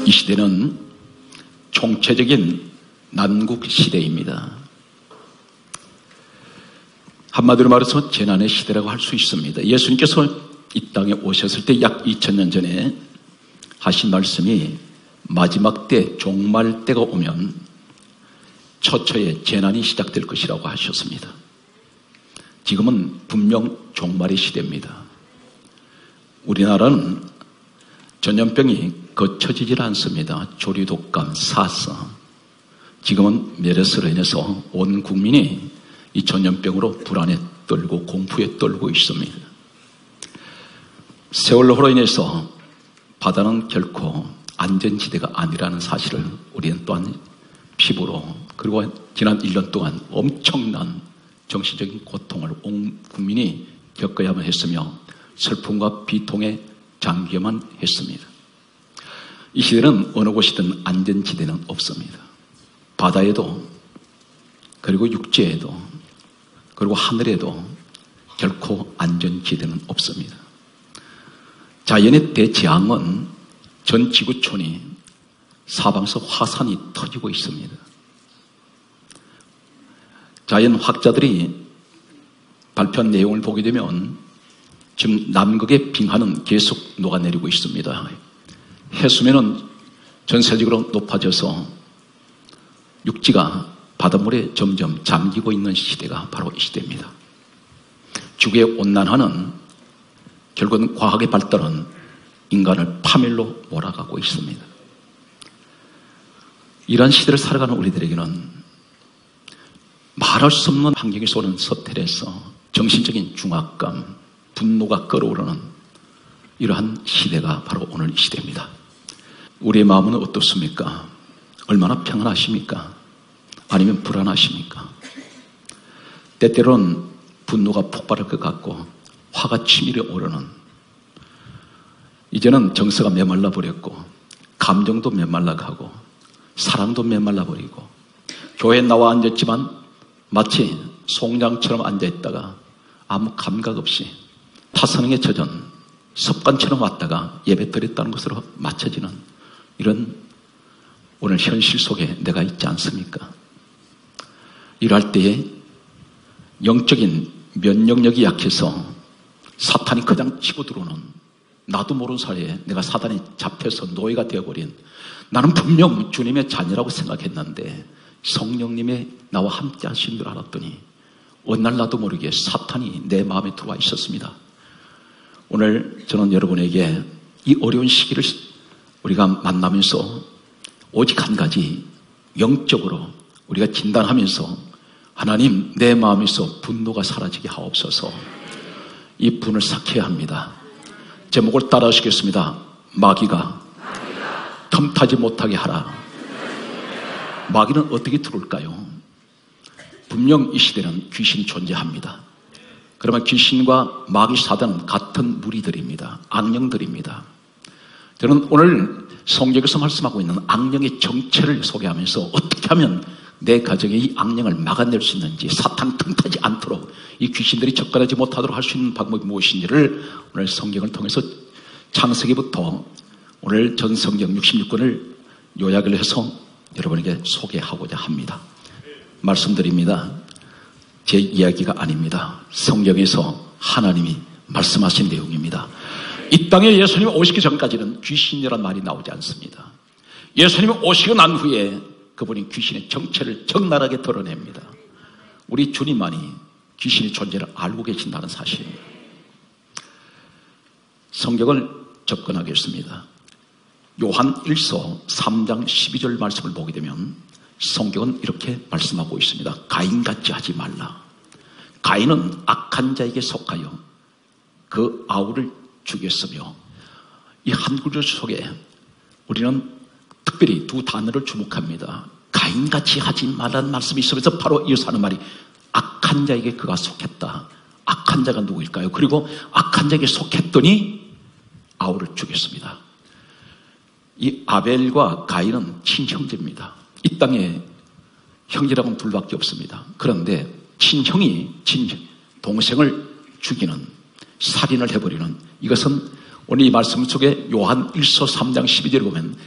이 시대는 총체적인 난국 시대입니다. 한마디로 말해서 재난의 시대라고 할 수 있습니다. 예수님께서 이 땅에 오셨을 때 약 2000년 전에 하신 말씀이 마지막 때 종말 때가 오면 처처의 재난이 시작될 것이라고 하셨습니다. 지금은 분명 종말의 시대입니다. 우리나라는 전염병이 거쳐지질 않습니다. 조류독감, 사스. 지금은 메르스로 인해서 온 국민이 이 전염병으로 불안에 떨고 공포에 떨고 있습니다. 세월호로 인해서 바다는 결코 안전지대가 아니라는 사실을 우리는 또한 피부로, 그리고 지난 1년 동안 엄청난 정신적인 고통을 온 국민이 겪어야만 했으며 슬픔과 비통에 잠겨만 했습니다. 이 시대는 어느 곳이든 안전지대는 없습니다. 바다에도, 그리고 육지에도, 그리고 하늘에도 결코 안전지대는 없습니다. 자연의 대재앙은 전 지구촌이 사방에서 화산이 터지고 있습니다. 자연학자들이 발표한 내용을 보게 되면 지금 남극의 빙하는 계속 녹아내리고 있습니다. 해수면은 전세적으로 높아져서 육지가 바닷물에 점점 잠기고 있는 시대가 바로 이 시대입니다. 지구의 온난화는 결국은 과학의 발달은 인간을 파멸로 몰아가고 있습니다. 이러한 시대를 살아가는 우리들에게는 말할 수 없는 환경에서 오는 스트레스, 정신적인 중압감, 분노가 끓어오르는 이러한 시대가 바로 오늘 이 시대입니다. 우리의 마음은 어떻습니까? 얼마나 평안하십니까? 아니면 불안하십니까? 때때로는 분노가 폭발할 것 같고 화가 치밀어 오르는, 이제는 정서가 메말라 버렸고 감정도 메말라 가고 사랑도 메말라 버리고 교회에 나와 앉았지만 마치 송장처럼 앉아있다가 아무 감각 없이 타성에 젖은 습관처럼 왔다가 예배 드렸다는 것으로 맞춰지는 이런 오늘 현실 속에 내가 있지 않습니까? 이럴 때에 영적인 면역력이 약해서 사탄이 그냥 치고 들어오는, 나도 모르는 사이에 내가 사단에 잡혀서 노예가 되어버린, 나는 분명 주님의 자녀라고 생각했는데 성령님의 나와 함께 하신 줄 알았더니 어느 날 나도 모르게 사탄이 내 마음에 들어와 있었습니다. 오늘 저는 여러분에게 이 어려운 시기를 우리가 만나면서 오직 한 가지, 영적으로 우리가 진단하면서 하나님, 내 마음에서 분노가 사라지게 하옵소서. 이 분을 삭혀야 합니다. 제목을 따라 하시겠습니다. 마귀가 틈타지 못하게 하라. 마귀는 어떻게 들어올까요? 분명 이 시대는 귀신이 존재합니다. 그러면 귀신과 마귀 사단은 같은 무리들입니다. 악령들입니다. 저는 오늘 성경에서 말씀하고 있는 악령의 정체를 소개하면서 어떻게 하면 내 가정에 이 악령을 막아낼 수 있는지, 사탄 틈타지 않도록 이 귀신들이 접근하지 못하도록 할 수 있는 방법이 무엇인지를 오늘 성경을 통해서 창세기부터 오늘 전 성경 66권을 요약을 해서 여러분에게 소개하고자 합니다. 말씀드립니다. 제 이야기가 아닙니다. 성경에서 하나님이 말씀하신 내용입니다. 이 땅에 예수님이 오시기 전까지는 귀신이라는 말이 나오지 않습니다. 예수님이 오시고 난 후에 그분이 귀신의 정체를 적나라하게 드러냅니다. 우리 주님만이 귀신의 존재를 알고 계신다는 사실입니다. 성경을 접근하겠습니다. 요한 1서 3장 12절 말씀을 보게 되면 성경은 이렇게 말씀하고 있습니다. 가인같이 하지 말라. 가인은 악한 자에게 속하여 그 아우를 죽였으며, 이 한 구절 속에 우리는 특별히 두 단어를 주목합니다. 가인같이 하지 말라는 말씀이 있으면서 바로 이어서 하는 말이 악한 자에게 그가 속했다. 악한 자가 누구일까요? 그리고 악한 자에게 속했더니 아우를 죽였습니다. 이 아벨과 가인은 친형제입니다. 이 땅에 형제라고는 둘밖에 없습니다. 그런데 친형이 동생을 죽이는, 살인을 해버리는, 이것은 오늘 이 말씀 속에 요한 1서 3장 12절에 보면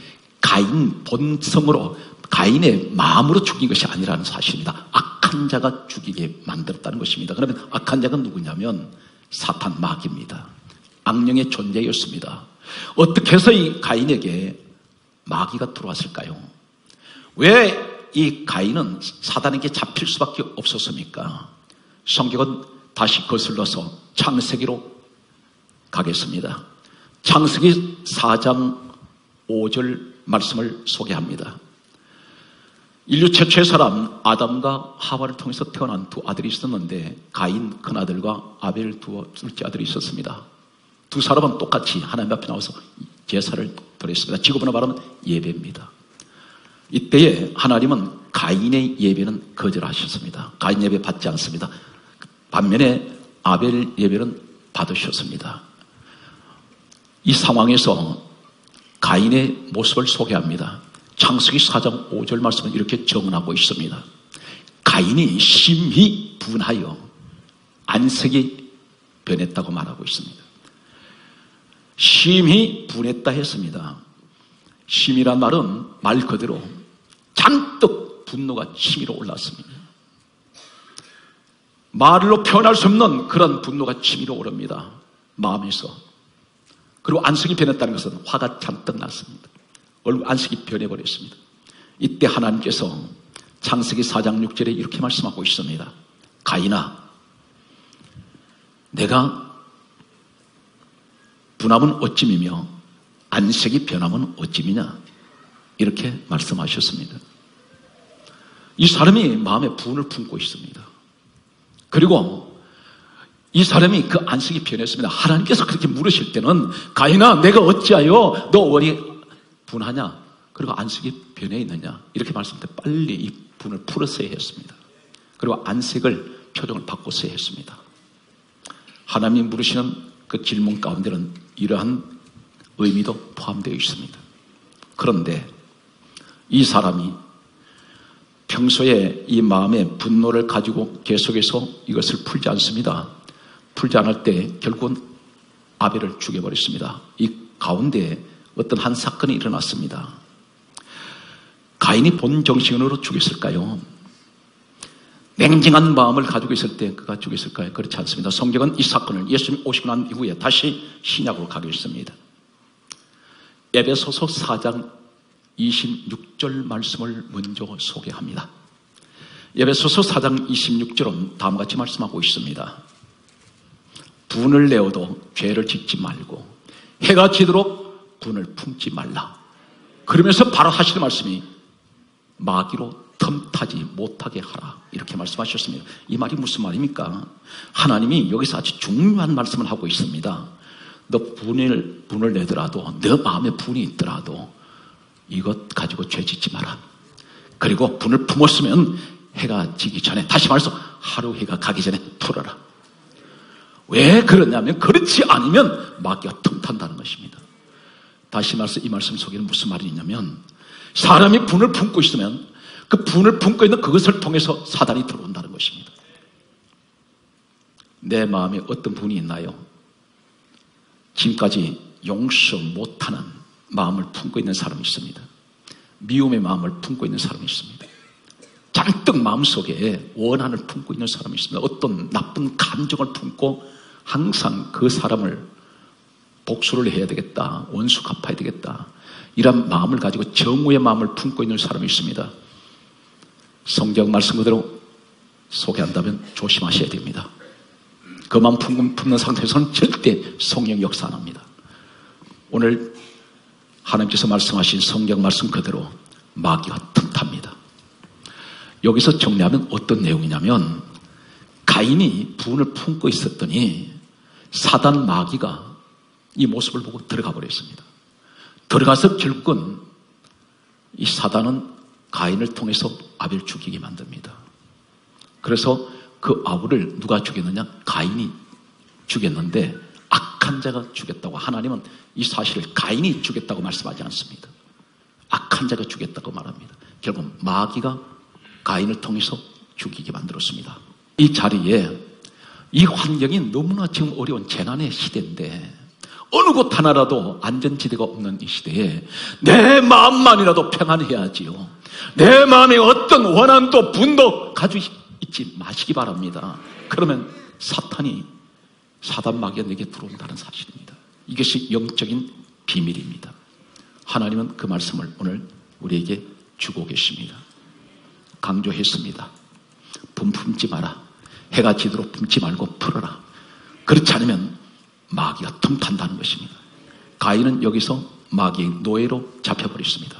가인 본성으로 가인의 마음으로 죽인 것이 아니라는 사실입니다. 악한 자가 죽이게 만들었다는 것입니다. 그러면 악한 자가 누구냐면 사탄 마귀입니다. 악령의 존재였습니다. 어떻게 해서 이 가인에게 마귀가 들어왔을까요? 왜 이 가인은 사단에게 잡힐 수밖에 없었습니까? 성경은 다시 거슬러서 창세기로 가겠습니다. 창세기 4장 5절 말씀을 소개합니다. 인류 최초의 사람 아담과 하와를 통해서 태어난 두 아들이 있었는데 가인 큰아들과 아벨 둘째 아들이 있었습니다. 두 사람은 똑같이 하나님 앞에 나와서 제사를 드렸습니다. 직업으로 말하면 예배입니다. 이때에 하나님은 가인의 예배는 거절하셨습니다. 가인 예배 받지 않습니다. 반면에 아벨 예배는 받으셨습니다. 이 상황에서 가인의 모습을 소개합니다. 창세기 4장 5절 말씀은 이렇게 정언하고 있습니다. 가인이 심히 분하여 안색이 변했다고 말하고 있습니다. 심히 분했다 했습니다. 심이란 말은 말 그대로 잔뜩 분노가 치밀어 올랐습니다. 말로 표현할 수 없는 그런 분노가 치밀어 오릅니다. 마음에서. 그리고 안색이 변했다는 것은 화가 잔뜩 났습니다. 얼굴 안색이 변해버렸습니다. 이때 하나님께서 창세기 4장 6절에 이렇게 말씀하고 있습니다. 가인아, 내가 분함은 어찌미며 안색이 변함은 어찌미냐, 이렇게 말씀하셨습니다. 이 사람이 마음에 분을 품고 있습니다. 그리고 이 사람이 그 안색이 변했습니다. 하나님께서 그렇게 물으실 때는 가인아, 내가 어찌하여 너 왜 분하냐, 그리고 안색이 변해 있느냐, 이렇게 말씀할 때 빨리 이 분을 풀었어야 했습니다. 그리고 안색을, 표정을 바꿨어야 했습니다. 하나님이 물으시는 그 질문 가운데는 이러한 의미도 포함되어 있습니다. 그런데 이 사람이 평소에 이 마음의 분노를 가지고 계속해서 이것을 풀지 않습니다. 풀지 않을 때 결국은 아벨을 죽여버렸습니다. 이 가운데 어떤 한 사건이 일어났습니다. 가인이 본 정신으로 죽였을까요? 냉정한 마음을 가지고 있을 때 그가 죽였을까요? 그렇지 않습니다. 성경은 이 사건을 예수님 오시고 난 이후에 다시 신약으로 가겠습니다. 에베소서 4장 26절 말씀을 먼저 소개합니다. 에베소서 4장 26절은 다음과 같이 말씀하고 있습니다. 분을 내어도 죄를 짓지 말고 해가 지도록 분을 품지 말라. 그러면서 바로 하시는 말씀이 마귀로 틈타지 못하게 하라, 이렇게 말씀하셨습니다. 이 말이 무슨 말입니까? 하나님이 여기서 아주 중요한 말씀을 하고 있습니다. 너 분을 내더라도, 너 마음에 분이 있더라도 이것 가지고 죄 짓지 마라. 그리고 분을 품었으면 해가 지기 전에, 다시 말해서 하루 해가 가기 전에 풀어라. 왜 그러냐면 그렇지 않으면 마귀가 틈탄다는 것입니다. 다시 말해서 이 말씀 속에는 무슨 말이 있냐면 사람이 분을 품고 있으면 그 분을 품고 있는 그것을 통해서 사단이 들어온다는 것입니다. 내 마음에 어떤 분이 있나요? 지금까지 용서 못하는 마음을 품고 있는 사람이 있습니다. 미움의 마음을 품고 있는 사람이 있습니다. 잔뜩 마음속에 원한을 품고 있는 사람이 있습니다. 어떤 나쁜 감정을 품고 항상 그 사람을 복수를 해야 되겠다, 원수 갚아야 되겠다, 이런 마음을 가지고 정오의 마음을 품고 있는 사람이 있습니다. 성경 말씀 그대로 소개한다면 조심하셔야 됩니다. 그 마음 품는 상태에서는 절대 성령 역사 안 합니다. 오늘 하나님께서 말씀하신 성경 말씀 그대로 마귀가 틈탑니다. 여기서 정리하면 어떤 내용이냐면 가인이 분을 품고 있었더니 사단 마귀가 이 모습을 보고 들어가 버렸습니다. 들어가서 결국은 이 사단은 가인을 통해서 아벨 죽이게 만듭니다. 그래서 그 아벨을 누가 죽였느냐? 가인이 죽였는데 악한 자가 죽였다고, 하나님은 이 사실을 가인이 죽였다고 말씀하지 않습니다. 악한 자가 죽였다고 말합니다. 결국 마귀가 가인을 통해서 죽이게 만들었습니다. 이 자리에 이 환경이 너무나 지금 어려운 재난의 시대인데 어느 곳 하나라도 안전지대가 없는 이 시대에 내 마음만이라도 평안해야지요. 내 마음에 어떤 원한도 분도 가지고 있지 마시기 바랍니다. 그러면 사단 마귀가 내게 들어온다는 사실입니다. 이것이 영적인 비밀입니다. 하나님은 그 말씀을 오늘 우리에게 주고 계십니다. 강조했습니다. 품지 마라. 해가 지도록 품지 말고 풀어라. 그렇지 않으면 마귀가 틈탄다는 것입니다. 가인은 여기서 마귀의 노예로 잡혀버렸습니다.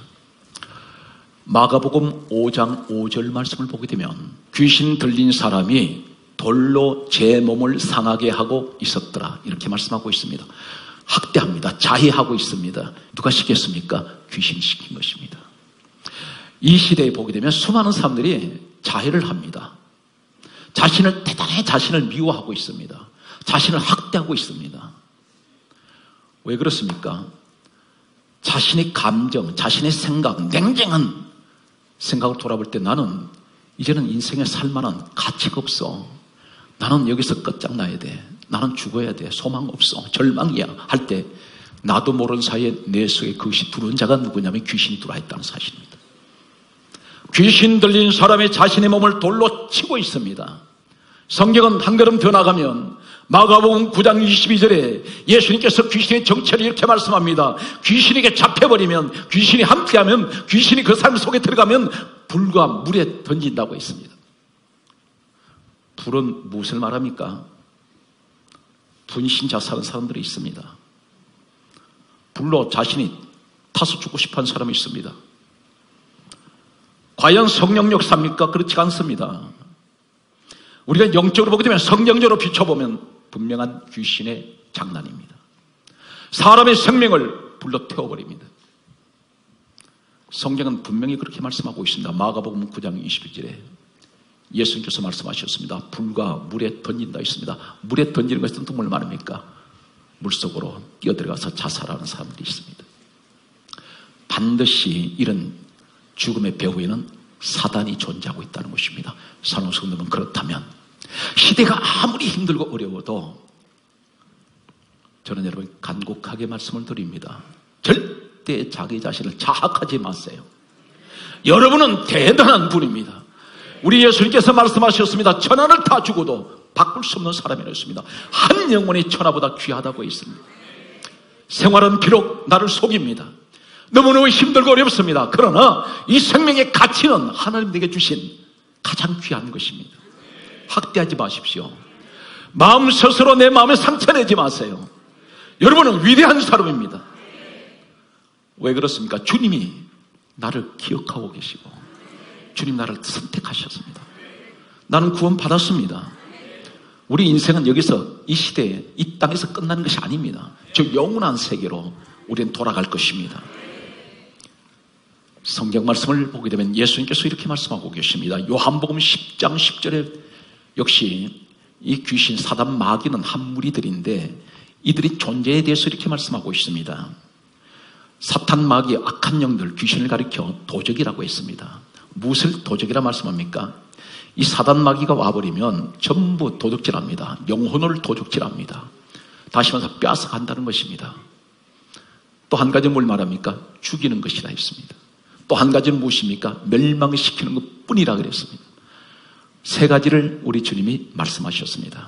마가복음 5장 5절 말씀을 보게 되면 귀신 들린 사람이 돌로 제 몸을 상하게 하고 있었더라 이렇게 말씀하고 있습니다. 학대합니다. 자해하고 있습니다. 누가 시켰습니까? 귀신이 시킨 것입니다. 이 시대에 보게 되면 수많은 사람들이 자해를 합니다. 대단히 자신을 미워하고 있습니다. 자신을 학대하고 있습니다. 왜 그렇습니까? 자신의 감정, 자신의 생각, 냉정한 생각을 돌아볼 때 나는 이제는 인생에 살만한 가치가 없어. 나는 여기서 끝장나야 돼. 나는 죽어야 돼. 소망 없어. 절망이야. 할 때 나도 모르는 사이에 내 속에 그것이 들어온 자가 누구냐면 귀신이 들어와 있다는 사실입니다. 귀신 들린 사람이 자신의 몸을 돌로 치고 있습니다. 성경은 한 걸음 더 나가면 마가복음 9장 22절에 예수님께서 귀신의 정체를 이렇게 말씀합니다. 귀신에게 잡혀버리면, 귀신이 함께하면, 귀신이 그 사람 속에 들어가면 불과 물에 던진다고 했습니다. 불은 무엇을 말합니까? 분신자살한 사람들이 있습니다. 불로 자신이 타서 죽고 싶어하는 사람이 있습니다. 과연 성령 역사입니까? 그렇지 않습니다. 우리가 영적으로 보게 되면 성경적으로 비춰보면 분명한 귀신의 장난입니다. 사람의 생명을 불로 태워버립니다. 성경은 분명히 그렇게 말씀하고 있습니다. 마가복음 9장 21절에 예수님께서 말씀하셨습니다. 불과 물에 던진다 있습니다. 물에 던지는 것은 또 뭘 말합니까? 물속으로 뛰어들어가서 자살하는 사람들이 있습니다. 반드시 이런 죽음의 배후에는 사단이 존재하고 있다는 것입니다. 사랑하는 성도는 그렇다면 시대가 아무리 힘들고 어려워도 저는 여러분 간곡하게 말씀을 드립니다. 절대 자기 자신을 자학하지 마세요. 여러분은 대단한 분입니다. 우리 예수님께서 말씀하셨습니다. 천하를 다 주고도 바꿀 수 없는 사람이라 했습니다. 한 영혼이 천하보다 귀하다고 했습니다. 생활은 비록 나를 속입니다. 너무너무 힘들고 어렵습니다. 그러나 이 생명의 가치는 하나님 내게 주신 가장 귀한 것입니다. 학대하지 마십시오. 마음 스스로 내 마음에 상처내지 마세요. 여러분은 위대한 사람입니다. 왜 그렇습니까? 주님이 나를 기억하고 계시고 주님 나를 선택하셨습니다. 나는 구원 받았습니다. 우리 인생은 여기서 이 시대에 이 땅에서 끝나는 것이 아닙니다. 저 영원한 세계로 우리는 돌아갈 것입니다. 성경 말씀을 보게 되면 예수님께서 이렇게 말씀하고 계십니다. 요한복음 10장 10절에 역시 이 귀신 사단 마귀는 한 무리들인데 이들이 존재에 대해서 이렇게 말씀하고 있습니다. 사탄 마귀의 악한 영들 귀신을 가리켜 도적이라고 했습니다. 무엇을 도적이라 말씀합니까? 이 사단 마귀가 와버리면 전부 도둑질합니다. 영혼을 도둑질합니다. 다시 말해서 뺏어간다는 것입니다. 또 한 가지는 뭘 말합니까? 죽이는 것이라 했습니다. 또 한 가지는 무엇입니까? 멸망시키는 것 뿐이라 그랬습니다. 세 가지를 우리 주님이 말씀하셨습니다.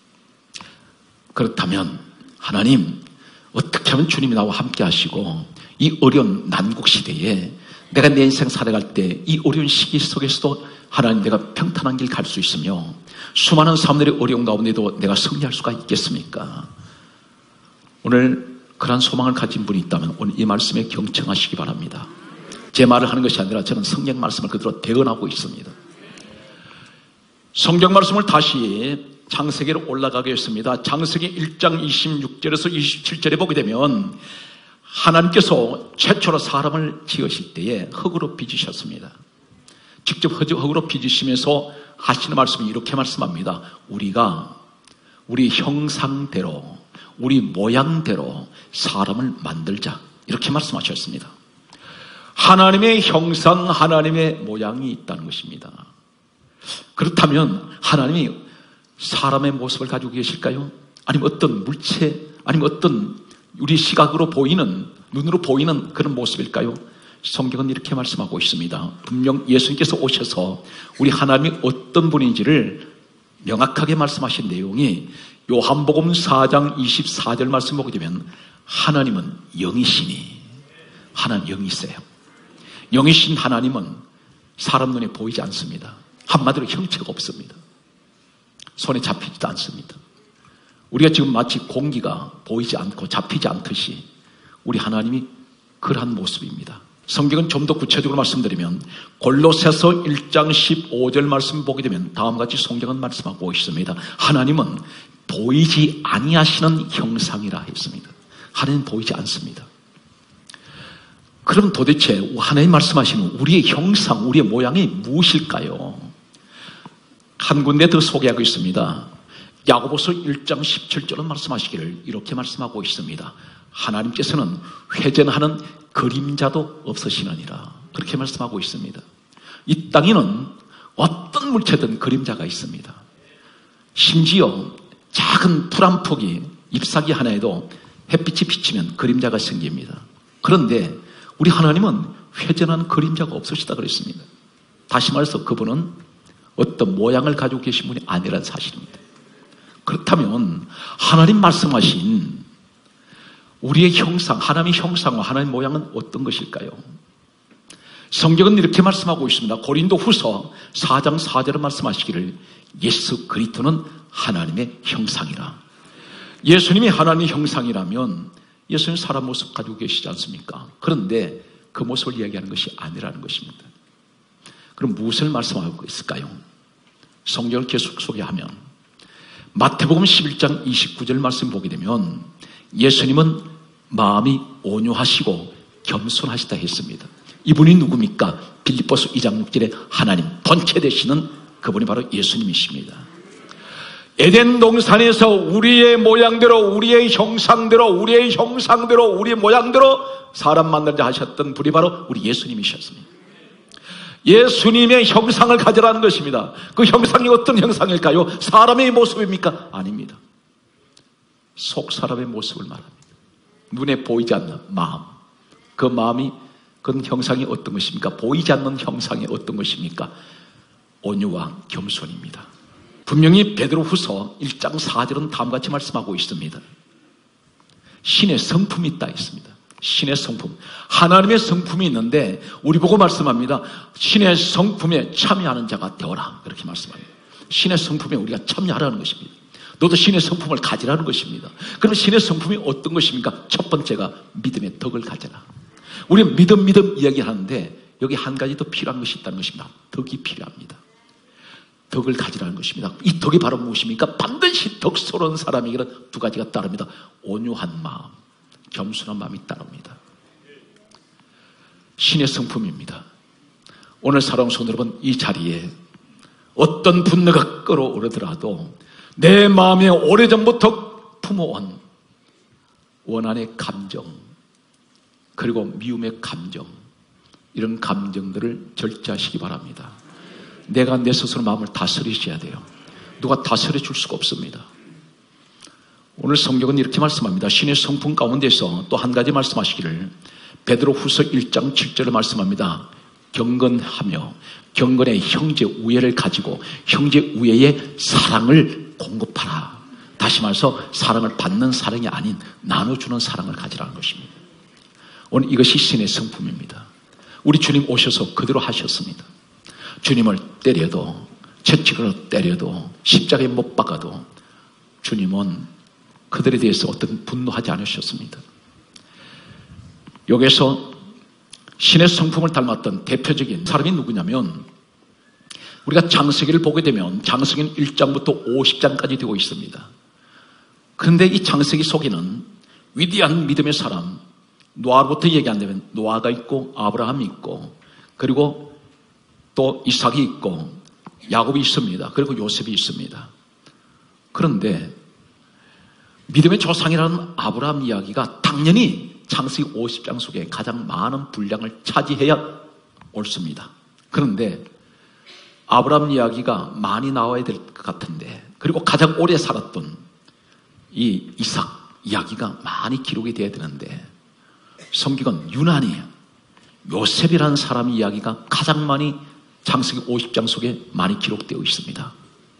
그렇다면 하나님 어떻게 하면 주님이 나와 함께 하시고 이 어려운 난국 시대에 내가 내 인생 살아갈 때 이 어려운 시기 속에서도 하나님 내가 평탄한 길 갈 수 있으며 수많은 사람들의 어려운 가운데도 내가 승리할 수가 있겠습니까? 오늘 그런 소망을 가진 분이 있다면 오늘 이 말씀에 경청하시기 바랍니다. 제 말을 하는 것이 아니라 저는 성경 말씀을 그대로 대언하고 있습니다. 성경 말씀을 다시 창세기로 올라가겠습니다. 창세기 1장 26절에서 27절에 보게 되면 하나님께서 최초로 사람을 지으실 때에 흙으로 빚으셨습니다. 직접 흙으로 빚으시면서 하시는 말씀이 이렇게 말씀합니다. 우리가 우리 형상대로 우리 모양대로 사람을 만들자 이렇게 말씀하셨습니다. 하나님의 형상, 하나님의 모양이 있다는 것입니다. 그렇다면 하나님이 사람의 모습을 가지고 계실까요? 아니면 어떤 물체, 아니면 어떤 우리 시각으로 보이는, 눈으로 보이는 그런 모습일까요? 성경은 이렇게 말씀하고 있습니다. 분명 예수님께서 오셔서 우리 하나님이 어떤 분인지를 명확하게 말씀하신 내용이 요한복음 4장 24절 말씀 보게 되면 하나님은 영이시니, 하나님 영이세요. 영이신 하나님은 사람 눈에 보이지 않습니다. 한마디로 형체가 없습니다. 손에 잡히지도 않습니다. 우리가 지금 마치 공기가 보이지 않고 잡히지 않듯이 우리 하나님이 그러한 모습입니다. 성경은 좀 더 구체적으로 말씀드리면 골로새서 1장 15절 말씀 보게 되면 다음과 같이 성경은 말씀하고 있습니다. 하나님은 보이지 아니하시는 형상이라 했습니다. 하나님은 보이지 않습니다. 그럼 도대체 하나님 말씀하시는 우리의 형상, 우리의 모양이 무엇일까요? 한 군데 더 소개하고 있습니다. 야고보서 1장 17절은 말씀하시기를 이렇게 말씀하고 있습니다. 하나님께서는 회전하는 그림자도 없으시느니라. 그렇게 말씀하고 있습니다. 이 땅에는 어떤 물체든 그림자가 있습니다. 심지어 작은 불 한 폭이 잎사귀 하나에도 햇빛이 비치면 그림자가 생깁니다. 그런데 우리 하나님은 회전하는 그림자가 없으시다 그랬습니다. 다시 말해서 그분은 어떤 모양을 가지고 계신 분이 아니라는 사실입니다. 그렇다면 하나님 말씀하신 우리의 형상, 하나님의 형상과 하나님의 모양은 어떤 것일까요? 성경은 이렇게 말씀하고 있습니다. 고린도 후서 4장 4절에 말씀하시기를 예수 그리스도는 하나님의 형상이라. 예수님이 하나님의 형상이라면 예수님 사람 모습 가지고 계시지 않습니까? 그런데 그 모습을 이야기하는 것이 아니라는 것입니다. 그럼 무엇을 말씀하고 있을까요? 성경을 계속 소개하면 마태복음 11장 29절 말씀 보게 되면 예수님은 마음이 온유하시고 겸손하시다 했습니다. 이분이 누굽니까? 빌립보서 2장 6절에 하나님 본체 되시는 그분이 바로 예수님이십니다. 에덴 동산에서 우리의 모양대로, 우리의 형상대로, 우리의 모양대로 사람 만들자 하셨던 분이 바로 우리 예수님이셨습니다. 예수님의 형상을 가지라는 것입니다. 그 형상이 어떤 형상일까요? 사람의 모습입니까? 아닙니다. 속 사람의 모습을 말합니다. 눈에 보이지 않는 마음. 그 마음이, 그 형상이 어떤 것입니까? 보이지 않는 형상이 어떤 것입니까? 온유와 겸손입니다. 분명히 베드로후서 1장 4절은 다음과 같이 말씀하고 있습니다. 신의 성품이 있다 했습니다. 신의 성품. 하나님의 성품이 있는데 우리 보고 말씀합니다. 신의 성품에 참여하는 자가 되어라. 그렇게 말씀합니다. 신의 성품에 우리가 참여하라는 것입니다. 너도 신의 성품을 가지라는 것입니다. 그럼 신의 성품이 어떤 것입니까? 첫 번째가 믿음의 덕을 가져라. 우리는 믿음 이야기하는데 여기 한 가지 더 필요한 것이 있다는 것입니다. 덕이 필요합니다. 덕을 가지라는 것입니다. 이 덕이 바로 무엇입니까? 반드시 덕스러운 사람에게는 두 가지가 따릅니다. 온유한 마음, 겸손한 마음이 따릅니다. 신의 성품입니다. 오늘 사랑하는 성도 여러분, 이 자리에 어떤 분노가 끌어오르더라도 내 마음에 오래전부터 품어온 원한의 감정, 그리고 미움의 감정, 이런 감정들을 절제하시기 바랍니다. 내가 내 스스로 마음을 다스리셔야 돼요. 누가 다스려 줄 수가 없습니다. 오늘 성경은 이렇게 말씀합니다. 신의 성품 가운데서 또 한 가지 말씀하시기를 베드로후서 1장 7절에 말씀합니다. 경건하며 경건의 형제 우애를 가지고 형제 우애의 사랑을 공급하라. 다시 말해서 사랑을 받는 사랑이 아닌 나눠주는 사랑을 가지라는 것입니다. 오늘 이것이 신의 성품입니다. 우리 주님 오셔서 그대로 하셨습니다. 주님을 때려도, 채찍으로 때려도, 십자가에 못 박아도 주님은 그들에 대해서 어떤 분노하지 않으셨습니다. 여기서 신의 성품을 닮았던 대표적인 사람이 누구냐면 우리가 창세기를 보게 되면 창세기는 1장부터 50장까지 되고 있습니다. 그런데 이 창세기 속에는 위대한 믿음의 사람, 노아부터 얘기 안 되면 노아가 있고 아브라함이 있고 그리고 또 이삭이 있고 야곱이 있습니다. 그리고 요셉이 있습니다. 그런데 믿음의 조상이라는 아브라함 이야기가 당연히 창세기 50장 속에 가장 많은 분량을 차지해야 옳습니다. 그런데 아브라함 이야기가 많이 나와야 될 것 같은데, 그리고 가장 오래 살았던 이 이삭, 이야기가 많이 기록이 돼야 되는데 성경은 유난히 요셉이라는 사람 이야기가 가장 많이 창세기 50장 속에 많이 기록되어 있습니다.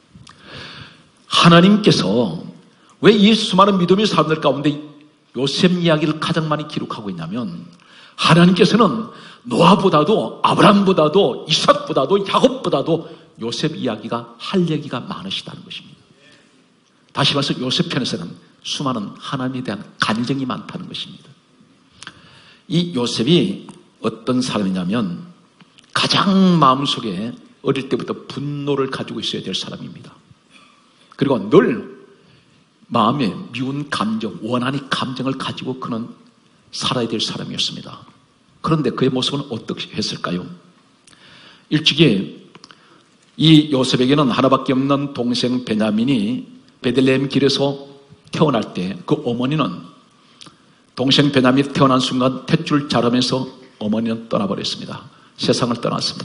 하나님께서 왜 이 수많은 믿음의 사람들 가운데 요셉 이야기를 가장 많이 기록하고 있냐면 하나님께서는 노아보다도 아브라함보다도 이삭보다도 야곱보다도 요셉 이야기가 할 얘기가 많으시다는 것입니다. 다시 말해서 요셉 편에서는 수많은 하나님에 대한 간증이 많다는 것입니다. 이 요셉이 어떤 사람이냐면 가장 마음속에 어릴 때부터 분노를 가지고 있어야 될 사람입니다. 그리고 늘 마음에 미운 감정, 원한의 감정을 가지고 그는 살아야 될 사람이었습니다. 그런데 그의 모습은 어떻게 했을까요? 일찍이 이 요셉에게는 하나밖에 없는 동생 베냐민이 베들레헴 길에서 태어날 때 그 어머니는 동생 베냐민이 태어난 순간 탯줄 자르면서 어머니는 떠나버렸습니다. 세상을 떠났습니다.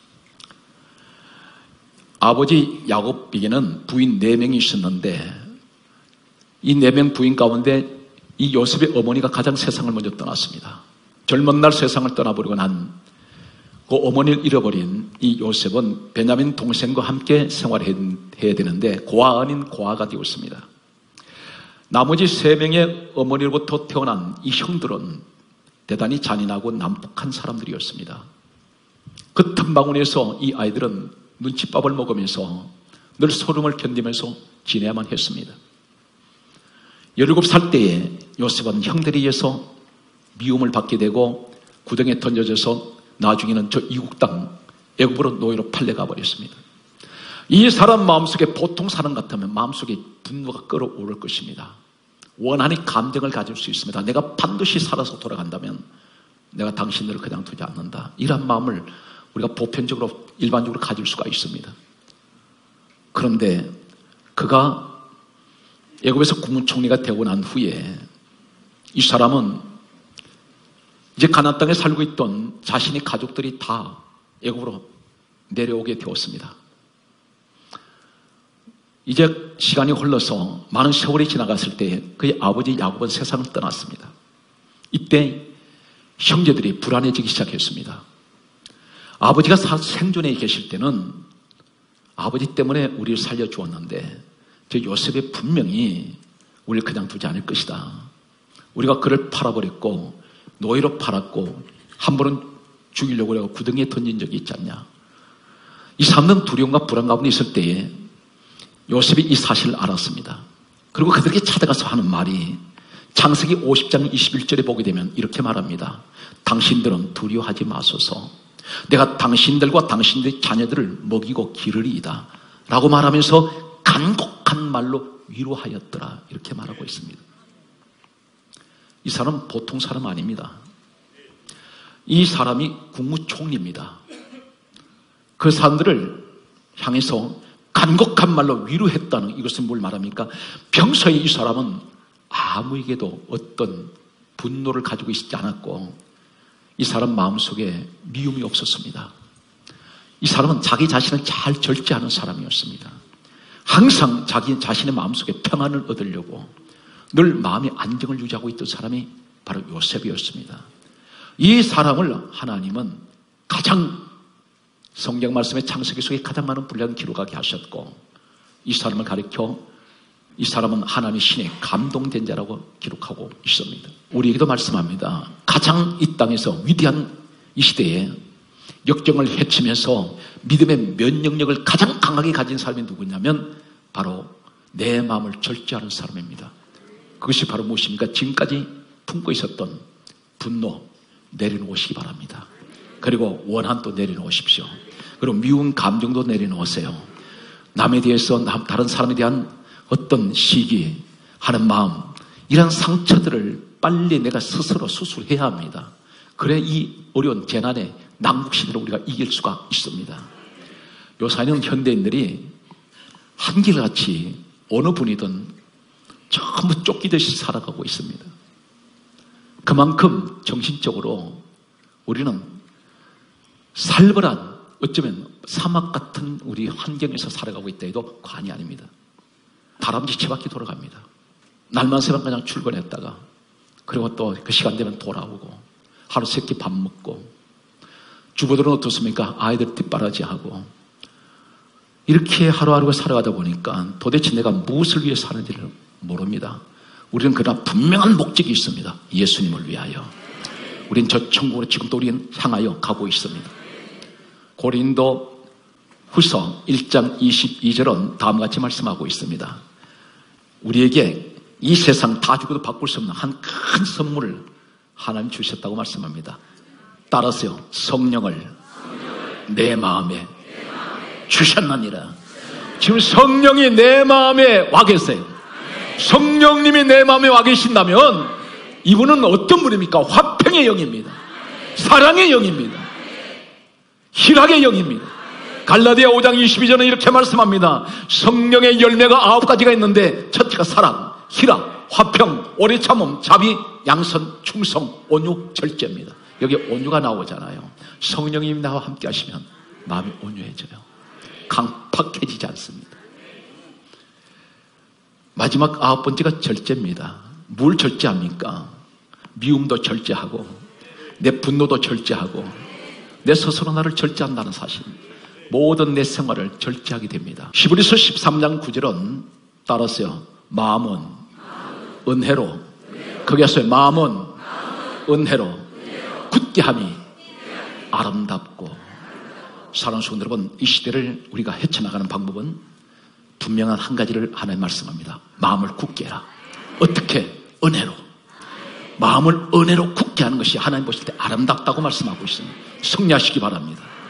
아버지 야곱에게는 부인 4명이 있었는데 이 4명 부인 가운데 이 요셉의 어머니가 가장 세상을 먼저 떠났습니다. 젊은 날 세상을 떠나버리고 난 그 어머니를 잃어버린 이 요셉은 베냐민 동생과 함께 생활해야 되는데 고아 아닌 고아가 되었습니다. 나머지 3명의 어머니로부터 태어난 이 형들은 대단히 잔인하고 난폭한 사람들이었습니다. 그 틈바구니에서 이 아이들은 눈칫밥을 먹으면서 늘 소름을 견디면서 지내야만 했습니다. 17살 때에 요셉은 형들에 의해서 미움을 받게 되고 구덩이에 던져져서 나중에는 저 이국 땅 애굽으로 노예로 팔려가 버렸습니다. 이 사람 마음속에 보통 사람 같으면 마음속에 분노가 끓어오를 것입니다. 원한의 감정을 가질 수 있습니다. 내가 반드시 살아서 돌아간다면 내가 당신들을 그냥 두지 않는다. 이런 마음을 우리가 보편적으로 일반적으로 가질 수가 있습니다. 그런데 그가 애굽에서 국무총리가 되고 난 후에 이 사람은 이제 가나안 땅에 살고 있던 자신의 가족들이 다 애굽으로 내려오게 되었습니다. 이제 시간이 흘러서 많은 세월이 지나갔을 때 그의 아버지 야곱은 세상을 떠났습니다. 이때 형제들이 불안해지기 시작했습니다. 아버지가 생존해 계실 때는 아버지 때문에 우리를 살려주었는데 저 요셉이 분명히 우리를 그냥 두지 않을 것이다. 우리가 그를 팔아버렸고 노예로 팔았고 한 번은 죽이려고 해서 구덩이에 던진 적이 있지 않냐. 이 사람들은 두려움과 불안 가운데 있을 때에 요셉이 이 사실을 알았습니다. 그리고 그들에게 찾아가서 하는 말이 창세기 50장 21절에 보게 되면 이렇게 말합니다. 당신들은 두려워하지 마소서. 내가 당신들과 당신들의 자녀들을 먹이고 기르리이다. 라고 말하면서 간곡한 말로 위로하였더라. 이렇게 말하고 있습니다. 이 사람은 보통 사람 아닙니다. 이 사람이 국무총리입니다. 그 사람들을 향해서 간곡한 말로 위로했다는 이것은 뭘 말합니까? 평소에 이 사람은 아무에게도 어떤 분노를 가지고 있지 않았고 이 사람 마음속에 미움이 없었습니다. 이 사람은 자기 자신을 잘 절제하는 사람이었습니다. 항상 자기 자신의 마음속에 평안을 얻으려고 늘 마음의 안정을 유지하고 있던 사람이 바로 요셉이었습니다. 이 사람을 하나님은 가장 성경 말씀의 창세기 속에 가장 많은 분량을 기록하게 하셨고 이 사람을 가리켜 이 사람은 하나님의 신에 감동된 자라고 기록하고 있습니다. 우리에게도 말씀합니다. 가장 이 땅에서 위대한 이 시대에 역경을 헤치면서 믿음의 면역력을 가장 강하게 가진 사람이 누구냐면 바로 내 마음을 절제하는 사람입니다. 그것이 바로 무엇입니까? 지금까지 품고 있었던 분노 내려놓으시기 바랍니다. 그리고 원한도 내려놓으십시오. 그리고 미운 감정도 내려놓으세요. 남에 대해서 다른 사람에 대한 어떤 시기 하는 마음 이런 상처들을 빨리 내가 스스로 수술해야 합니다. 그래 이 어려운 재난의 난국시대를 우리가 이길 수가 있습니다. 요사이는 현대인들이 한결같이 어느 분이든 전부 쫓기듯이 살아가고 있습니다. 그만큼 정신적으로 우리는 살벌한 어쩌면 사막 같은 우리 환경에서 살아가고 있다 해도 과언이 아닙니다. 다람쥐 치바퀴 돌아갑니다. 날만 새면 그냥 출근했다가 그리고 또 그 시간 되면 돌아오고 하루 세끼 밥 먹고 주부들은 어떻습니까? 아이들 뒷바라지하고 이렇게 하루하루가 살아가다 보니까 도대체 내가 무엇을 위해 사는지를 모릅니다. 우리는 그러나 분명한 목적이 있습니다. 예수님을 위하여. 우린 저 천국으로 지금도 우리는 향하여 가고 있습니다. 고린도 후서 1장 22절은 다음과 같이 말씀하고 있습니다. 우리에게 이 세상 다 주고도 바꿀 수 없는 한 큰 선물을 하나님 주셨다고 말씀합니다. 따라서요, 성령을 내 마음에 주셨느니라. 지금 성령이 내 마음에 와 계세요. 성령님이 내 마음에 와 계신다면 이분은 어떤 분입니까? 화평의 영입니다. 사랑의 영입니다. 희락의 영입니다. 갈라디아 5장 22절은 이렇게 말씀합니다. 성령의 열매가 9가지가 있는데 첫째가 사랑, 희락, 화평, 오래 참음, 자비, 양선, 충성, 온유, 절제입니다. 여기 온유가 나오잖아요. 성령님이 나와 함께 하시면 마음이 온유해져요. 강팍해지지 않습니다. 마지막 9번째가 절제입니다. 뭘 절제합니까? 미움도 절제하고 내 분노도 절제하고 내 스스로 나를 절제한다는 사실, 모든 내 생활을 절제하게 됩니다. 히브리서 13장 9절은 따라서요, 마음은 은혜로, 거기에서 마음은 은혜로 굳게함이 아름답고. 사랑하는 성도 여러분, 이 시대를 우리가 헤쳐나가는 방법은 분명한 한 가지를 하나님 말씀합니다. 마음을 굳게 해라. 어떻게? 은혜로. 마음을 은혜로 굳게 하는 것이 하나님 보실 때 아름답다고 말씀하고 있습니다. 성리하시기 바랍니다.